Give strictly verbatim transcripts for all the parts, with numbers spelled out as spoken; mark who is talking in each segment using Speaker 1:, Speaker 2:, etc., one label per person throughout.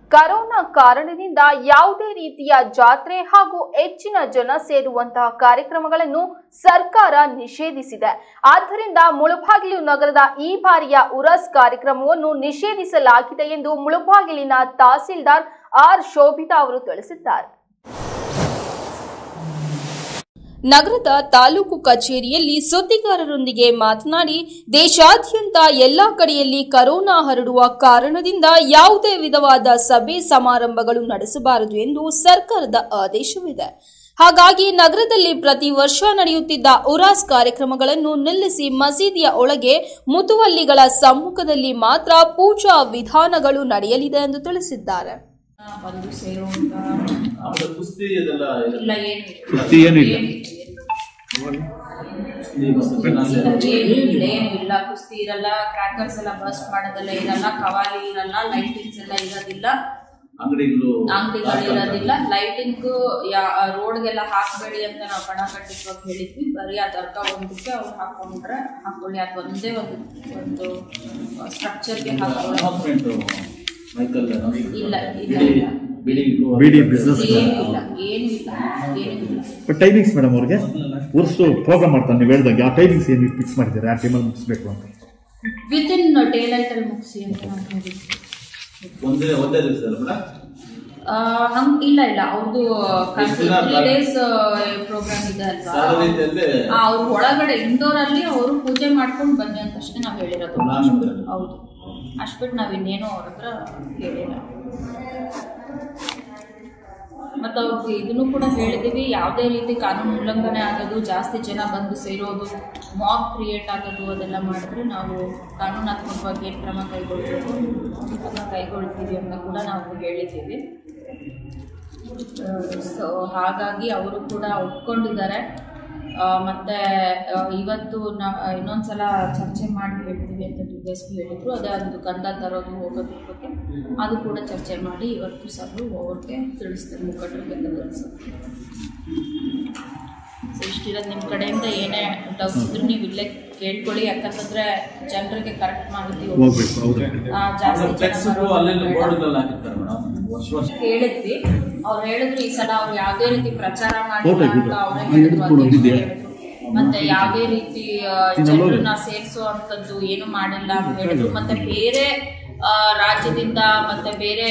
Speaker 1: Corona ಕಾರಣದಿಂದ ಯಾವುದೇ ರೀತಿಯ ಜಾತ್ರೆ ಹಾಗೂ ಹೆಚ್ಚಿನ ಜನ ಸೇರುವಂತಹ ಕಾರ್ಯಕ್ರಮಗಳನ್ನು ಸರ್ಕಾರ ನಿಷೇಧಿಸಿದೆ. ಆದ್ದರಿಂದ ಮುಳಬಾಗಿಲು ನಗರದ ಈ ಬಾರಿಯ ಉರಸ್ ಕಾರ್ಯಕ್ರಮವನ್ನು ನಿಷೇಧಿಸಲಾಗಿದೆ ಎಂದು ಮುಳಬಾಗಿಲಿನ ತಹಸೀಲ್ದಾರ್ ಆರ್ ಶೋಭಿತಾ ಅವರು ತಿಳಿಸಿದ್ದಾರೆ. ನಗರದ ತಾಲೂಕು ಕಚೇರಿಯಲ್ಲಿ ಸುದ್ದಿಗಾರರೊಂದಿಗೆ ಮಾತನಾಡಿ, ದೇಶಾದ್ಯಂತ ಎಲ್ಲಾ ಕಡೆಯಲ್ಲಿ ಕರೋನಾ ಹರಡುವ ಕಾರಣದಿಂದ ಯಾವುದೇ ವಿಧವಾದ ಸಭೆ ಸಮಾರಂಭಗಳು ನಡೆಸಬಾರದು ಎಂದು ಸರ್ಕಾರದ ಆದೇಶವಿದೆ. ಹಾಗಾಗಿ ನಗರದಲ್ಲಿ ಪ್ರತಿ ವರ್ಷ ನಡೆಯುತ್ತಿದ್ದ ಉರಾಸ್ ಕಾರ್ಯಕ್ರಮಗಳನ್ನು ನಿಲ್ಲಿಸಿ ಮಸೀದಿಯ ಒಳಗೆ ಮುತುವಲ್ಲಿಗಳ ಸಮ್ಮುಖದಲ್ಲಿ ಮಾತ್ರ ಪೂಜಾ ವಿಧಾನಗಳು ನಡೆಯಲಿದೆ ಎಂದು ತಿಳಿಸಿದ್ದಾರೆ.
Speaker 2: ಬಂದು ಸೇರುವಂತ
Speaker 3: ಕುಸ್ತಿ ಇದೆಲ್ಲ
Speaker 2: ಇಲ್ಲ,
Speaker 3: ಕುಸ್ತಿ ಏನು ಇಲ್ಲ,
Speaker 2: ಏನು ಇಲ್ಲ, ಕುಸ್ತಿ ಇರಲ್ಲ, ಕ್ರ್ಯಾಕರ್ಸ್ ಎಲ್ಲ ಬರ್ಸ್ಟ್ ಮಾಡೋದೆಲ್ಲ ಇರಲ್ಲ, ಕವಾಲಿ ಇರಲ್ಲ, ಲೈಟಿಂಗ್ಸ್ ಎಲ್ಲ ಇರೋದಿಲ್ಲ,
Speaker 3: ಅಂಗಡಿಗಳು
Speaker 2: ಅಂಗಡಿಗಳು ಇರೋದಿಲ್ಲ. ಲೈಟಿಂಗ್ ರೋಡ್ಗೆಲ್ಲ ಹಾಕಬೇಡಿ ಅಂತ ನಾವು ಪಣ ಕಟ್ಟಿಸುವಾಗ ಹೇಳಿದ್ವಿ. ಬರೀ ಆ ದರ್ಗಾ ಒಂದಕ್ಕೆ ಅವ್ರು ಹಾಕೊಂಡ್ರೆ ಹಾಕೊಳ್ಳಿ, ಅದು ಒಂದೇ ಒಂದು ಒಂದು ಸ್ಟ್ರಕ್ಚರ್ಗೆ ಹಾಕೊಳ್ಳಿ. ಇಲ್ಲ
Speaker 4: ಬಿಡಿ ಬಿಸ್ನೆಸ್ ಟೈಮಿಂಗ್ಸ್ ಮೇಡಮ್ ಅವ್ರಿಗೆ ವರ್ಷ ಪ್ರೋಗ್ರಾಮ್ ಮಾಡ್ತಾರೆ. ನೀವು ಹೇಳಿದಾಗ ಆ ಟೈಮಿಂಗ್ಸ್ ಏನು ಫಿಕ್ಸ್ ಮಾಡಿದ್ದಾರೆ, ಆ ಟೈಮಲ್ಲಿ ಮುಗಿಸ್ಬೇಕು ಅಂತ
Speaker 2: ವಿತ್ ಇನ್ ಡೇ ಲೈಟ್ ಅಲ್ಲಿ ಮುಗಿಸಿ ಅಂತ ನಾವು ಹೇಳಿದ್ವಿ.
Speaker 3: ಒಂದೇ ಒಂದೇ ದಿವಸ ಅಲ್ಲ
Speaker 2: ಹಂಗ ಇಲ್ಲ ಇಲ್ಲ ಅವ್ರದ್ದು ತ್ರೀ ಡೇಸ್ ಪ್ರೋಗ್ರಾಮ್ ಇದೆ ಅಲ್ವಾ, ಅವ್ರ ಒಳಗಡೆ ಇಂಡೋರ್ ಅಲ್ಲಿ ಅವರು ಪೂಜೆ ಮಾಡ್ಕೊಂಡು ಬನ್ನಿ ಅಂತ ಅಷ್ಟೇ ನಾವು ಹೇಳಿರೋದು. ಹೌದು, ಅಷ್ಟ್ಬಿಟ್ಟು ನಾವ್ ಇನ್ನೇನೋ ಅವ್ರ ಹತ್ರ ಹೇಳಿಲ್ಲ. ಮತ್ತು ಅವ್ರಿಗೆ ಇದನ್ನು ಕೂಡ ಹೇಳಿದ್ದೀವಿ, ಯಾವುದೇ ರೀತಿ ಕಾನೂನು ಉಲ್ಲಂಘನೆ ಆಗೋದು, ಜಾಸ್ತಿ ಜನ ಬಂದು ಸೇರೋದು, ಮಾಬ್ ಕ್ರಿಯೇಟ್ ಆಗೋದು ಅದೆಲ್ಲ ಮಾಡಿದ್ರೆ ನಾವು ಕಾನೂನಾತ್ಮಕವಾಗಿ ಏನು ಕ್ರಮ ಕೈಗೊಳ್ಬೇಕು ಅದನ್ನು ಕೈಗೊಳ್ತೀವಿ ಅಂತ ಕೂಡ ನಾವು ಹೇಳಿದ್ದೀವಿ. ಸೊ ಹಾಗಾಗಿ ಅವರು ಕೂಡ ಒಪ್ಕೊಂಡಿದ್ದಾರೆ. ಮತ್ತು ಇವತ್ತು ನಾ ಇನ್ನೊಂದ್ಸಲ ಚರ್ಚೆ ಮಾಡಿ ಹೇಳ್ತೀವಿ ಅಂತ ಡಿ ಎಸ್ ಪಿ ಹೇಳಿದರು. ಅದೇ ಒಂದು ಗಂಧ ತರೋದು ಹೋಗೋದ್ರ ಬಗ್ಗೆ ಅದು ಕೂಡ ಚರ್ಚೆ ಮಾಡಿ ಇವತ್ತು ಸಹ ಅವ್ರಿಗೆ ತಿಳಿಸ್ತಾರೆ, ಮುಖಂಡರಿಗೆಲ್ಲ ತಿಳಿಸ್ತಾರೆ. ಸೊ ಇಷ್ಟಿರೋದು ನಿಮ್ಮ ಕಡೆಯಿಂದ ಏನೇ ಡೌಟ್ಸ್ ಇದ್ರೂ ನೀವು ಇಲ್ಲೇ ಕೇಳ್ಕೊಳ್ಳಿ, ಯಾಕಂತಂದ್ರೆ ಜನರಿಗೆ ಕರೆಕ್ಟ್ ಮಾಹಿತಿ ಜಾಸ್ತಿ ಹೇಳಿದ್ವಿ. ಅವ್ರು ಹೇಳಿದ್ರು ಈ ಸಲ ಅವ್ರು ಯಾವುದೇ ರೀತಿ ಪ್ರಚಾರ ಮಾಡಿಲ್ಲ ಅಂತ ಅವರೇ ಹೇಳಿದ್ರು. ಮತ್ತೆ ಯಾವುದೇ ರೀತಿ ಜನರನ್ನ ಸೇರಿಸೋ ಅಂತದ್ದು ಏನು ಮಾಡಿಲ್ಲ ಅಂತ ಹೇಳಿದ್ರು. ಮತ್ತೆ ಬೇರೆ ರಾಜ್ಯದಿಂದ ಮತ್ತೆ ಬೇರೆ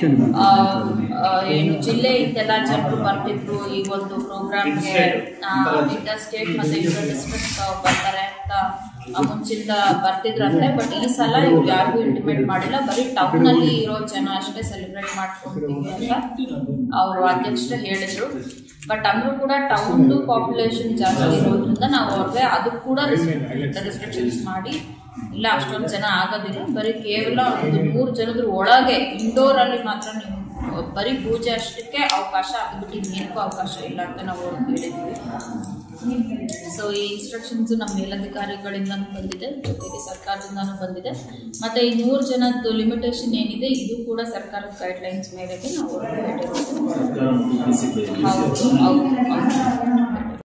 Speaker 2: ಏನು ಜಿಲ್ಲೆಯಿಂದೆಲ್ಲ ಜನರು ಬರ್ತಿದ್ರು ಈ ಒಂದು ಪ್ರೋಗ್ರಾಮ್ಗೆ. ಇಂಟರ್ ಸ್ಟೇಟ್ ಮತ್ತೆ ಇಂಟರ್ ಡಿಸ್ಟ್ರಿಕ್ಟ್ ಬರ್ತಾರೆ ಅಂತ ಮುಂಚಿಂದ ಬರ್ತಿದ್ರಂತೆ. ಬಟ್ ಈ ಸಲ ಇವ್ರು ಯಾರಿಗೂ ಇಂಟಿಮೇಟ್ ಮಾಡಿಲ್ಲ, ಬರೀ ಟೌನ್ ಅಲ್ಲಿ ಇರೋ ಜನ ಅಷ್ಟೇ ಸೆಲೆಬ್ರೇಟ್ ಮಾಡ್ಕೊಂತೀವಿ ಅಂತ ಅವರು ಅಧ್ಯಕ್ಷರು ಹೇಳಿದ್ರು. ಬಟ್ ಅಂದ್ರೂ ಕೂಡ ಟೌನ್ ಪಾಪ್ಯುಲೇಷನ್ ಜಾಸ್ತಿ ಇರೋದ್ರಿಂದ ನಾವು ಅವ್ರಿಗೆ ಅದಕ್ಕೆ ಕೂಡ ರೆಸ್ಟ್ರಿಕ್ಷನ್ಸ್ ಮಾಡಿ, ಇಲ್ಲ ಅಷ್ಟೊಂದು ಜನ ಆಗೋದಿಲ್ಲ, ಬರೀ ಕೇವಲ ಒಂದು ಮೂರು ಜನದ್ರ ಒಳಗೆ ಇಂಡೋರ್ ಅಲ್ಲಿ ಮಾತ್ರ ನೀವು ಬರೀ ಪೂಜೆ ಅಷ್ಟಕ್ಕೆ ಅವಕಾಶ ಆಗಿಬಿಟ್ಟು ಇನ್ನೇನಕ್ಕೂ ಅವಕಾಶ ಇಲ್ಲ ಅಂತ ನಾವು ಹೇಳಿದ್ವಿ. ಸೊ ಈ ಇನ್ಸ್ಟ್ರಕ್ಷನ್ಸ್ ನಮ್ಮ ಮೇಲಧಿಕಾರಿಗಳಿಂದನೂ ಬಂದಿದೆ, ಜೊತೆಗೆ ಸರ್ಕಾರದಿಂದನೂ ಬಂದಿದೆ. ಮತ್ತೆ ಈ ನೂರು ಜನದ್ದು ಲಿಮಿಟೇಷನ್ ಏನಿದೆ ಇದು ಕೂಡ ಸರ್ಕಾರದ ಗೈಡ್ಲೈನ್ಸ್ ಮೇರೆಗೆ ನಾವು ಹೇಳಿರೋದು. ಹೌದು ಹೌದು ಹೌದು